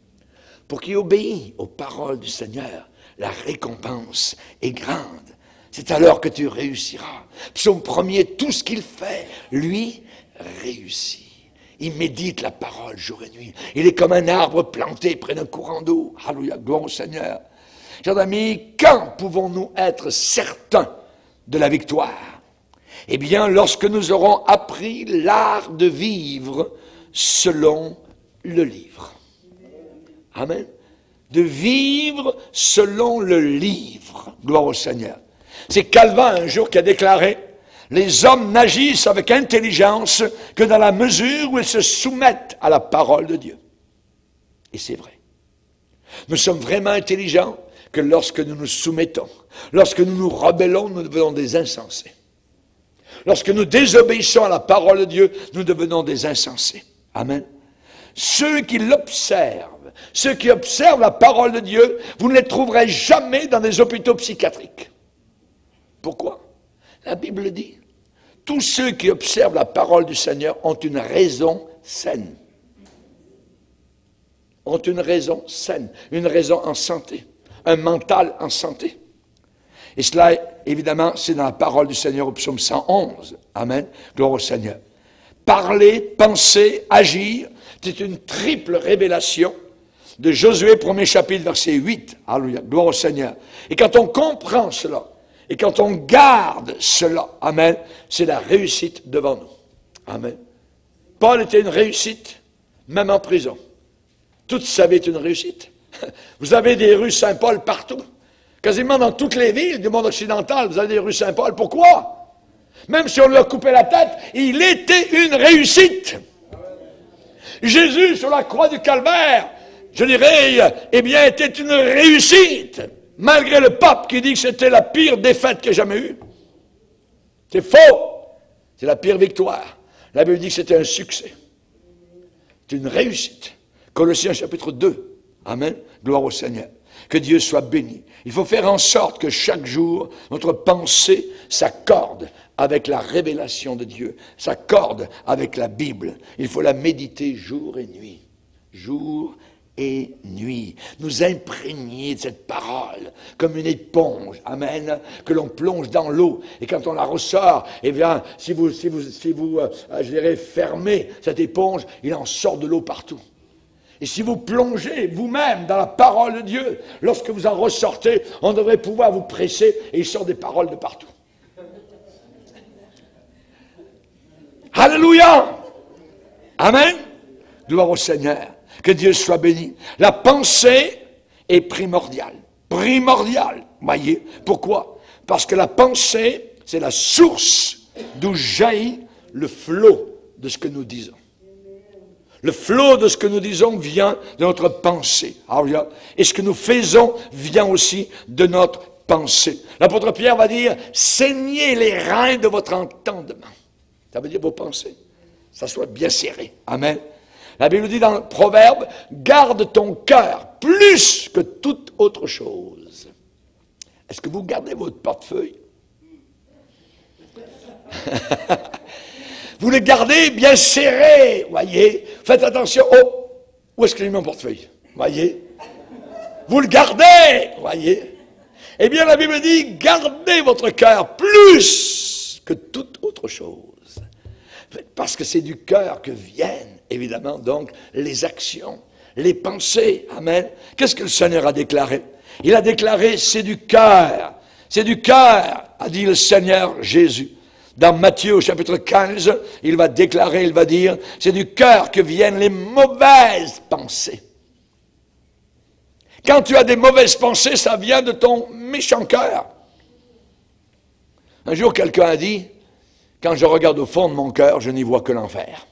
Pour qui obéit aux paroles du Seigneur, la récompense est grande. c'est alors que tu réussiras. Psaume 1er, tout ce qu'il fait, lui, réussit. Il médite la parole jour et nuit. Il est comme un arbre planté près d'un courant d'eau. Alléluia, gloire au Seigneur. Chers amis, quand pouvons-nous être certains de la victoire? Eh bien, lorsque nous aurons appris l'art de vivre selon le livre. Amen. De vivre selon le livre. Gloire au Seigneur. C'est Calvin un jour qui a déclaré: les hommes n'agissent avec intelligence que dans la mesure où ils se soumettent à la parole de Dieu. Et c'est vrai. Nous sommes vraiment intelligents que lorsque nous nous soumettons, lorsque nous nous rebellons, nous devenons des insensés. Lorsque nous désobéissons à la parole de Dieu, nous devenons des insensés. Amen. Ceux qui l'observent, ceux qui observent la parole de Dieu, vous ne les trouverez jamais dans des hôpitaux psychiatriques. Pourquoi? La Bible dit, tous ceux qui observent la parole du Seigneur ont une raison saine. Ont une raison saine, une raison en santé, un mental en santé. Et cela, évidemment, c'est dans la parole du Seigneur au psaume 111. Amen. Gloire au Seigneur. Parler, penser, agir, c'est une triple révélation de Josué, 1er chapitre, verset 8. Alléluia. Gloire au Seigneur. Et quand on comprend cela, et quand on garde cela, amen, c'est la réussite devant nous. Amen. Paul était une réussite, même en prison. Toute sa vie est une réussite. Vous avez des rues Saint-Paul partout. Quasiment dans toutes les villes du monde occidental, vous avez des rues Saint-Paul. Pourquoi? Même si on lui a coupé la tête, il était une réussite. Jésus, sur la croix du Calvaire, je dirais, eh bien, était une réussite. Malgré le pape qui dit que c'était la pire défaite qu'il ait jamais eue. C'est faux. C'est la pire victoire. La Bible dit que c'était un succès. C'est une réussite. Colossiens chapitre 2. Amen. Gloire au Seigneur. Que Dieu soit béni. Il faut faire en sorte que chaque jour, notre pensée s'accorde avec la révélation de Dieu, s'accorde avec la Bible. Il faut la méditer jour et nuit. Jour et nuit. Nous imprégner de cette parole comme une éponge, amen, que l'on plonge dans l'eau. Et quand on la ressort, eh bien, si vous je dirais, fermez cette éponge, il en sort de l'eau partout. Et si vous plongez vous-même dans la parole de Dieu, lorsque vous en ressortez, on devrait pouvoir vous presser et il sort des paroles de partout. Alléluia! Amen! Gloire au Seigneur. Que Dieu soit béni. La pensée est primordiale. Primordiale. Voyez, pourquoi? Parce que la pensée, c'est la source d'où jaillit le flot de ce que nous disons. Le flot de ce que nous disons vient de notre pensée. Et ce que nous faisons vient aussi de notre pensée. L'apôtre Pierre va dire, saignez les reins de votre entendement. Ça veut dire vos pensées. Ça soit bien serré. Amen. La Bible dit dans le Proverbe, garde ton cœur plus que toute autre chose. Est-ce que vous gardez votre portefeuille? Vous le gardez bien serré, voyez. Faites attention. Oh, où est-ce que j'ai mis mon portefeuille? Voyez. Vous le gardez, voyez. Eh bien, la Bible dit, gardez votre cœur plus que toute autre chose. Parce que c'est du cœur que viennent, évidemment, donc, les actions, les pensées. Amen. Qu'est-ce que le Seigneur a déclaré? Il a déclaré, c'est du cœur, a dit le Seigneur Jésus. Dans Matthieu, au chapitre 15, il va déclarer, il va dire, c'est du cœur que viennent les mauvaises pensées. Quand tu as des mauvaises pensées, ça vient de ton méchant cœur. Un jour, quelqu'un a dit, quand je regarde au fond de mon cœur, je n'y vois que l'enfer.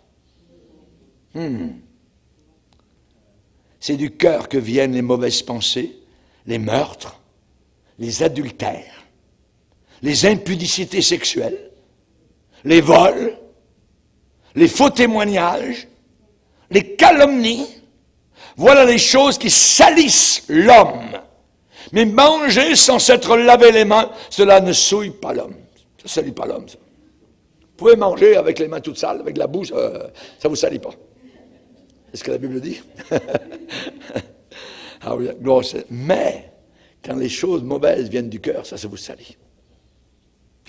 C'est du cœur que viennent les mauvaises pensées, les meurtres, les adultères, les impudicités sexuelles, les vols, les faux témoignages, les calomnies. Voilà les choses qui salissent l'homme. Mais manger sans s'être lavé les mains, cela ne souille pas l'homme. Ça ne salit pas l'homme, ça. Vous pouvez manger avec les mains toutes sales, avec la bouche, ça ne vous salit pas. C'est ce que la Bible dit. Ah oui, mais quand les choses mauvaises viennent du cœur, ça vous salit.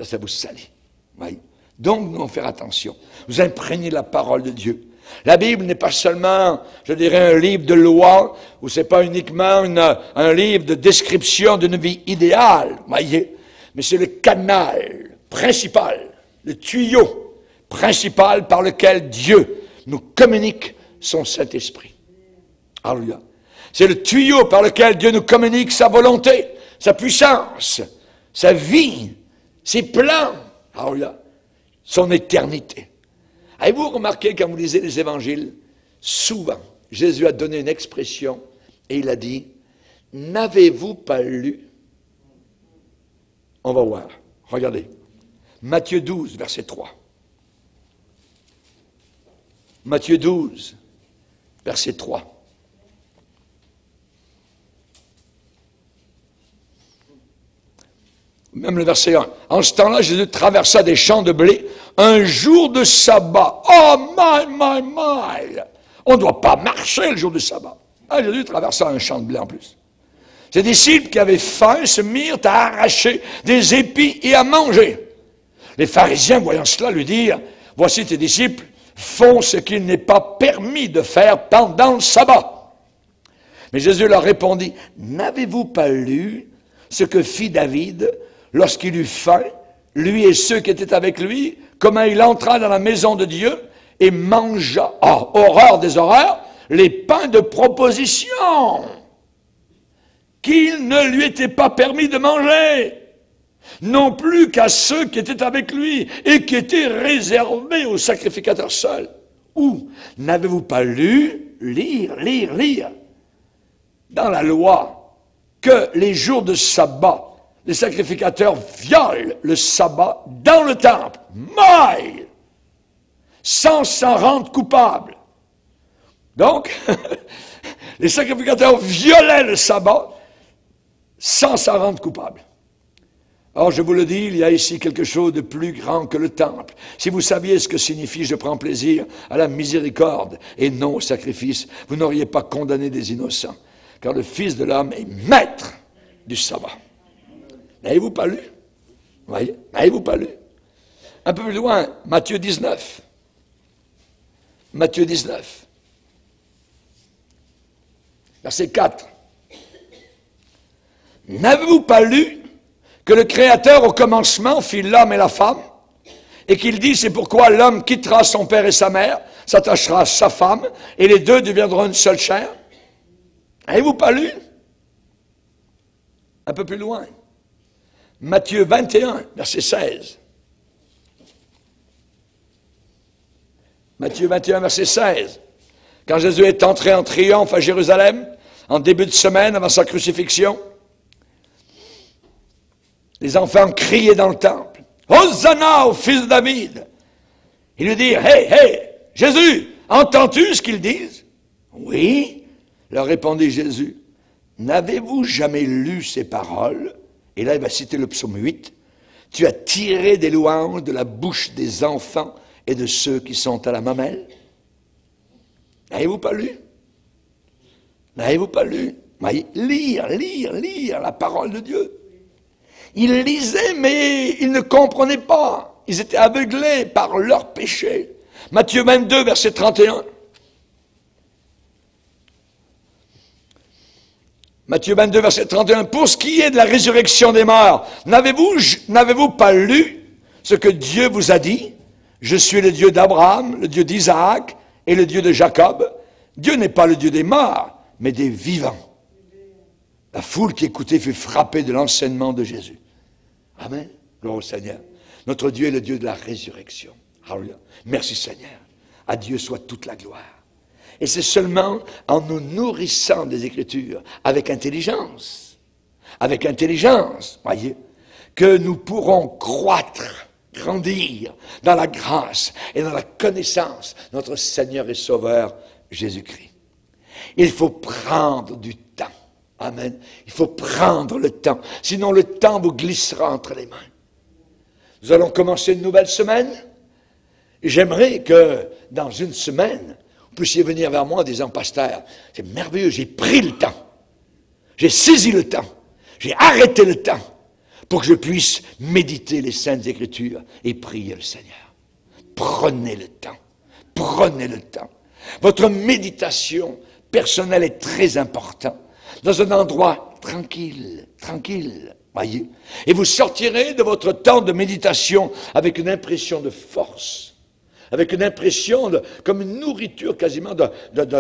Ça vous salit. Oui. Donc, nous devons faire attention. Vous imprégnez la parole de Dieu. La Bible n'est pas seulement, je dirais, un livre de loi, ou c'est pas uniquement un livre de description d'une vie idéale, voyez, mais c'est le canal principal, le tuyau principal par lequel Dieu nous communique son Saint-Esprit. Alléluia. C'est le tuyau par lequel Dieu nous communique sa volonté, sa puissance, sa vie, ses plans, alléluia, son éternité. Avez-vous remarqué quand vous lisez les évangiles, souvent, Jésus a donné une expression et il a dit, « N'avez-vous pas lu ?» On va voir. Regardez. Matthieu 12, verset 3. Matthieu 12, verset 3. Même le verset 1. En ce temps-là, Jésus traversa des champs de blé un jour de sabbat. Oh, my! On ne doit pas marcher le jour du sabbat. Ah, Jésus traversa un champ de blé en plus. Ses disciples qui avaient faim se mirent à arracher des épis et à manger. Les pharisiens, voyant cela, lui dirent, « Voici tes disciples font ce qu'il n'est pas permis de faire pendant le sabbat. » Mais Jésus leur répondit, « N'avez-vous pas lu ce que fit David lorsqu'il eut faim, lui et ceux qui étaient avec lui, comment il entra dans la maison de Dieu et mangea, horreur des horreurs, les pains de proposition qu'il ne lui était pas permis de manger, non plus qu'à ceux qui étaient avec lui et qui étaient réservés aux sacrificateurs seuls. Ou n'avez-vous pas lu, lire, dans la loi, que les jours de sabbat, les sacrificateurs violent le sabbat dans le temple, maillent, sans s'en rendre coupables. Donc, les sacrificateurs violaient le sabbat sans s'en rendre coupables. Or, je vous le dis, il y a ici quelque chose de plus grand que le temple. Si vous saviez ce que signifie « je prends plaisir à la miséricorde et non au sacrifice », vous n'auriez pas condamné des innocents, car le Fils de l'homme est maître du sabbat. N'avez-vous pas lu? Voyez? N'avez-vous pas lu? Un peu plus loin, Matthieu 19. Matthieu 19. Verset 4. N'avez-vous pas lu que le Créateur au commencement fit l'homme et la femme, et qu'il dit, c'est pourquoi l'homme quittera son père et sa mère, s'attachera à sa femme, et les deux deviendront une seule chair? Avez-vous pas lu? Un peu plus loin. Matthieu 21, verset 16. Matthieu 21, verset 16. Quand Jésus est entré en triomphe à Jérusalem, en début de semaine avant sa crucifixion, les enfants criaient dans le temple, « Hosanna au fils de David !» Ils lui dirent, « Hey, Jésus, entends-tu ce qu'ils disent? » « Oui, leur répondit Jésus, « N'avez-vous jamais lu ces paroles? » Et là, il va citer le psaume 8. « Tu as tiré des louanges de la bouche des enfants et de ceux qui sont à la mamelle. » N'avez-vous pas lu? N'avez-vous pas lu? Lire la parole de Dieu. Ils lisaient, mais ils ne comprenaient pas. Ils étaient aveuglés par leur péché. Matthieu 22, verset 31. Matthieu 22, verset 31. Pour ce qui est de la résurrection des morts, n'avez-vous pas lu ce que Dieu vous a dit? Je suis le Dieu d'Abraham, le Dieu d'Isaac et le Dieu de Jacob. Dieu n'est pas le Dieu des morts, mais des vivants. La foule qui écoutait fut frappée de l'enseignement de Jésus. Amen. Gloire au Seigneur. Notre Dieu est le Dieu de la résurrection. Alléluia. Merci Seigneur. À Dieu soit toute la gloire. Et c'est seulement en nous nourrissant des Écritures avec intelligence, voyez, que nous pourrons croître, grandir dans la grâce et dans la connaissance de notre Seigneur et Sauveur Jésus-Christ. Il faut prendre du temps. Amen. Il faut prendre le temps. Sinon, le temps vous glissera entre les mains. Nous allons commencer une nouvelle semaine. J'aimerais que dans une semaine, vous puissiez venir vers moi en disant, pasteur, c'est merveilleux, j'ai pris le temps. J'ai saisi le temps. J'ai arrêté le temps pour que je puisse méditer les Saintes Écritures et prier le Seigneur. Prenez le temps. Prenez le temps. Votre méditation personnelle est très importante. Dans un endroit tranquille, tranquille, voyez. Et vous sortirez de votre temps de méditation avec une impression de force, avec une impression comme une nourriture quasiment d'un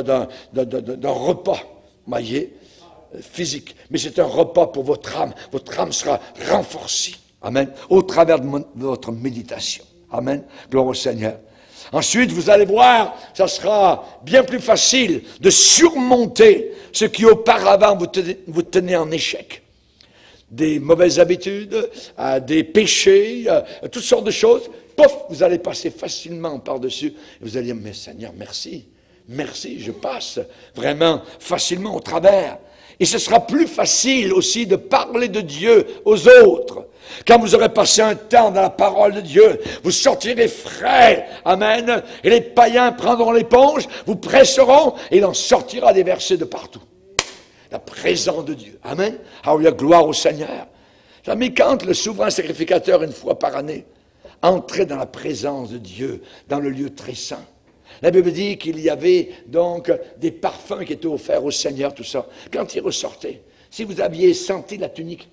repas, voyez, physique. Mais c'est un repas pour votre âme. Votre âme sera renforcée, amen, au travers de votre méditation. Amen, gloire au Seigneur. Ensuite, vous allez voir, ça sera bien plus facile de surmonter ce qui auparavant vous tenait en échec. Des mauvaises habitudes, des péchés, toutes sortes de choses. Pouf, vous allez passer facilement par-dessus. Et vous allez dire, mais Seigneur, merci. Merci, je passe vraiment facilement au travers. Et ce sera plus facile aussi de parler de Dieu aux autres. Quand vous aurez passé un temps dans la parole de Dieu, vous sortirez frais, amen, et les païens prendront l'éponge, vous presseront, et il en sortira des versets de partout. La présence de Dieu, amen. Alléluia, gloire au Seigneur. Mais quand le souverain sacrificateur, une fois par année, entrait dans la présence de Dieu, dans le lieu très saint, la Bible dit qu'il y avait donc des parfums qui étaient offerts au Seigneur, tout ça. Quand il ressortait, si vous aviez senti la tunique,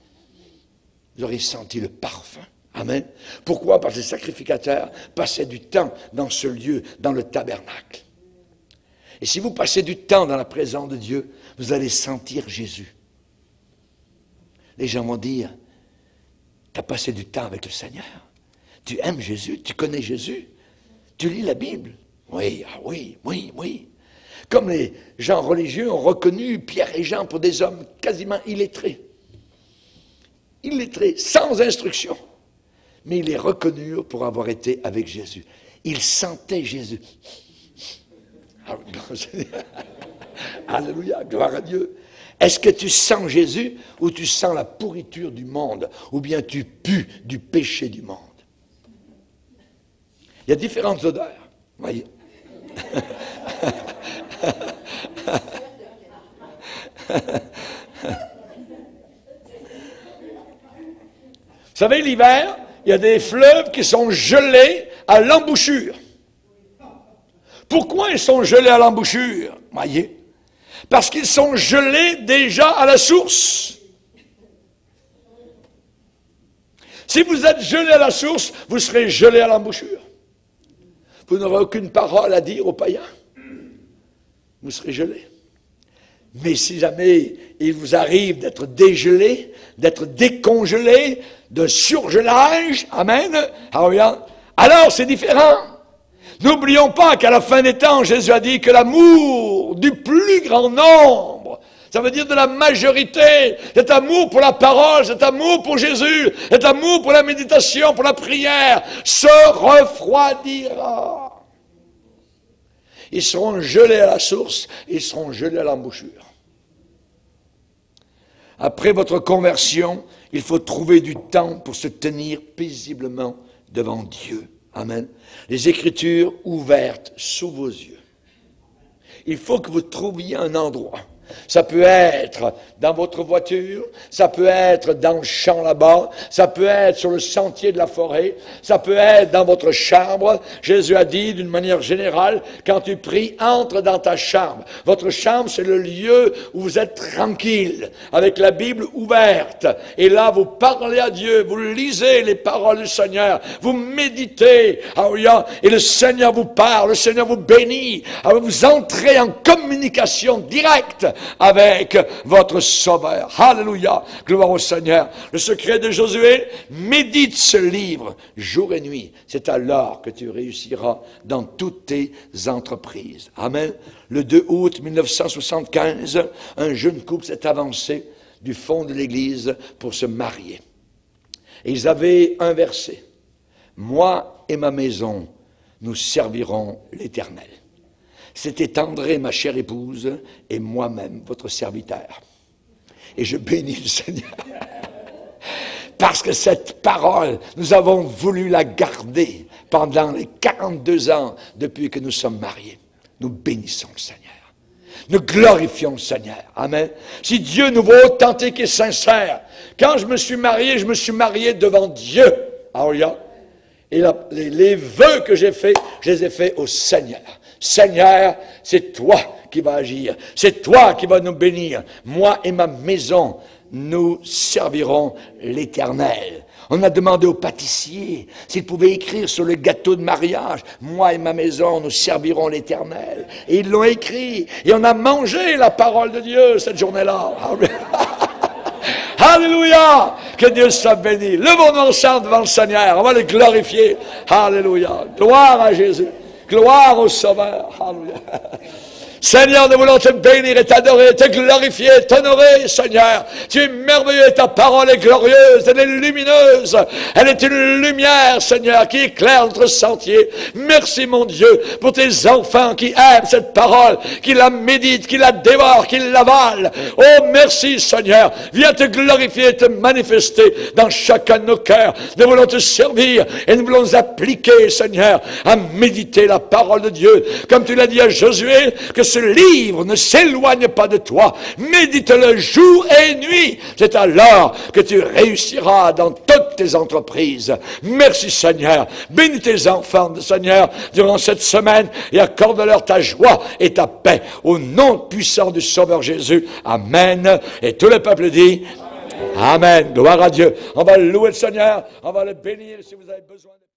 vous auriez senti le parfum. Amen. Pourquoi? Parce que les sacrificateurs passaient du temps dans ce lieu, dans le tabernacle. Et si vous passez du temps dans la présence de Dieu, vous allez sentir Jésus. Les gens vont dire, tu as passé du temps avec le Seigneur. Tu aimes Jésus, tu connais Jésus, tu lis la Bible. Oui, ah oui, oui, oui. Comme les gens religieux ont reconnu Pierre et Jean pour des hommes quasiment illettrés. Illettrés, sans instruction. Mais ils les reconnurent pour avoir été avec Jésus. Ils sentaient Jésus. Alléluia, gloire à Dieu. Est-ce que tu sens Jésus ou tu sens la pourriture du monde ou bien tu pues du péché du monde? Il y a différentes odeurs, voyez. Vous savez, l'hiver, il y a des fleuves qui sont gelés à l'embouchure. Pourquoi ils sont gelés à l'embouchure? Voyez. Parce qu'ils sont gelés déjà à la source. Si vous êtes gelé à la source, vous serez gelé à l'embouchure. Vous n'aurez aucune parole à dire aux païens. Vous serez gelé. Mais si jamais il vous arrive d'être dégelé, d'être décongelé, de surgelage, amen, alors c'est différent. N'oublions pas qu'à la fin des temps, Jésus a dit que l'amour du plus grand nombre, ça veut dire de la majorité, cet amour pour la parole, cet amour pour Jésus, cet amour pour la méditation, pour la prière, se refroidira. Ils seront gelés à la source, ils seront gelés à l'embouchure. Après votre conversion, il faut trouver du temps pour se tenir paisiblement devant Dieu. Amen. Les Écritures ouvertes sous vos yeux. Il faut que vous trouviez un endroit. Ça peut être dans votre voiture, ça peut être dans le champ là-bas, ça peut être sur le sentier de la forêt, ça peut être dans votre chambre. Jésus a dit d'une manière générale, quand tu pries, entre dans ta chambre. Votre chambre, c'est le lieu où vous êtes tranquille, avec la Bible ouverte. Et là, vous parlez à Dieu, vous lisez les paroles du Seigneur, vous méditez, et le Seigneur vous parle, le Seigneur vous bénit, vous entrez en communication directe avec votre Sauveur. Alléluia, gloire au Seigneur. Le secret de Josué, médite ce livre jour et nuit. C'est alors que tu réussiras dans toutes tes entreprises. Amen. Le 2 août 1975, un jeune couple s'est avancé du fond de l'église pour se marier. Et ils avaient un verset. Moi et ma maison, nous servirons l'Éternel. C'était André, ma chère épouse, et moi-même, votre serviteur. Et je bénis le Seigneur. Parce que cette parole, nous avons voulu la garder pendant les 42 ans depuis que nous sommes mariés. Nous bénissons le Seigneur. nous glorifions le Seigneur. Amen. Si Dieu nous voit authentique et sincère, quand je me suis marié devant Dieu. Alléluia. Et les vœux que j'ai faits, je les ai faits au Seigneur. Seigneur, c'est toi qui vas agir. C'est toi qui vas nous bénir. Moi et ma maison, nous servirons l'Éternel. On a demandé au pâtissier s'il pouvait écrire sur le gâteau de mariage, « Moi et ma maison, nous servirons l'Éternel. » Et ils l'ont écrit. Et on a mangé la parole de Dieu cette journée-là. Alléluia! Que Dieu soit béni. Levons-nous ensemble devant le Seigneur. On va le glorifier. Alléluia. Gloire à Jésus. Gloire au Sauveur. Alléluia. Seigneur, nous voulons te bénir et t'adorer, te glorifier, t'honorer, Seigneur. Tu es merveilleux, ta parole est glorieuse, elle est lumineuse. Elle est une lumière, Seigneur, qui éclaire notre sentier. Merci, mon Dieu, pour tes enfants qui aiment cette parole, qui la méditent, qui la dévorent, qui l'avalent. Oh, merci, Seigneur. Viens te glorifier et te manifester dans chacun de nos cœurs. Nous voulons te servir et nous voulons nous appliquer, Seigneur, à méditer la parole de Dieu. Comme tu l'as dit à Josué, que ce livre ne s'éloigne pas de toi. Médite-le jour et nuit. C'est alors que tu réussiras dans toutes tes entreprises. Merci, Seigneur. Bénis tes enfants, Seigneur, durant cette semaine et accorde-leur ta joie et ta paix. Au nom puissant du Sauveur Jésus. Amen. Et tout le peuple dit Amen. Gloire à Dieu. On va louer le Seigneur. On va le bénir si vous avez besoin de